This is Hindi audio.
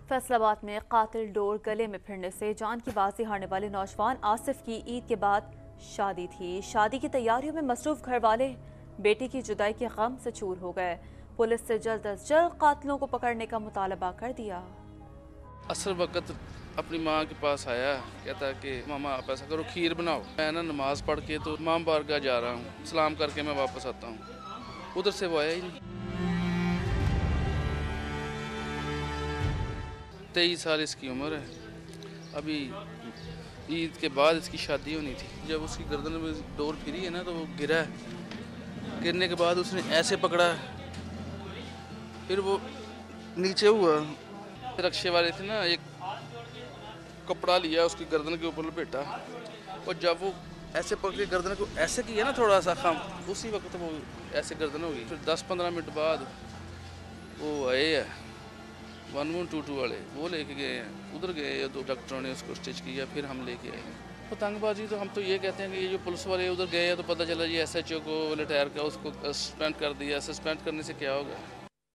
फैसलाबाद में कातिल डोर गले में फिरने से जान की बाजी हारने वाले नौजवान आसिफ की ईद के बाद शादी थी। शादी की तैयारियों में मसरूफ घर वाले बेटी की जुदाई के गम से चूर हो गए। पुलिस से जल्द अज जल्द कातिलों को पकड़ने का मुतालबा कर दिया। असर वक्त अपनी माँ के पास आया, कहता कि मामा आप ऐसा करो खीर बनाओ। मैं ना नमाज पढ़ के तो माँ बारगाह जा रहा हूँ, सलाम करके मैं वापस आता हूँ। उधर से वो आया ही नहीं। 23 साल इसकी उम्र है। अभी ईद के बाद इसकी शादी होनी थी। जब उसकी गर्दन में डोर फिरी है ना तो वो गिरा है। गिरने के बाद उसने ऐसे पकड़ा, फिर वो नीचे हुआ। रक्शे वाले थे ना, एक कपड़ा लिया उसकी गर्दन के ऊपर लपेटा, और जब वो ऐसे पकड़ के गर्दन को ऐसे किया ना थोड़ा सा कम, उसी वक्त वो ऐसे गर्दन हो गई। फिर 10-15 मिनट बाद वो आए है 1122 वाले, वो लेके गए हैं। उधर गए तो डॉक्टरों ने उसको स्टिच किया, फिर हम लेके आए। पतंगबाजी तो हम तो ये कहते हैं कि ये जो पुलिस वाले उधर गए हैं तो पता चला जी SHO को रिटायर का उसको सस्पेंड कर दिया। सस्पेंड करने से क्या होगा?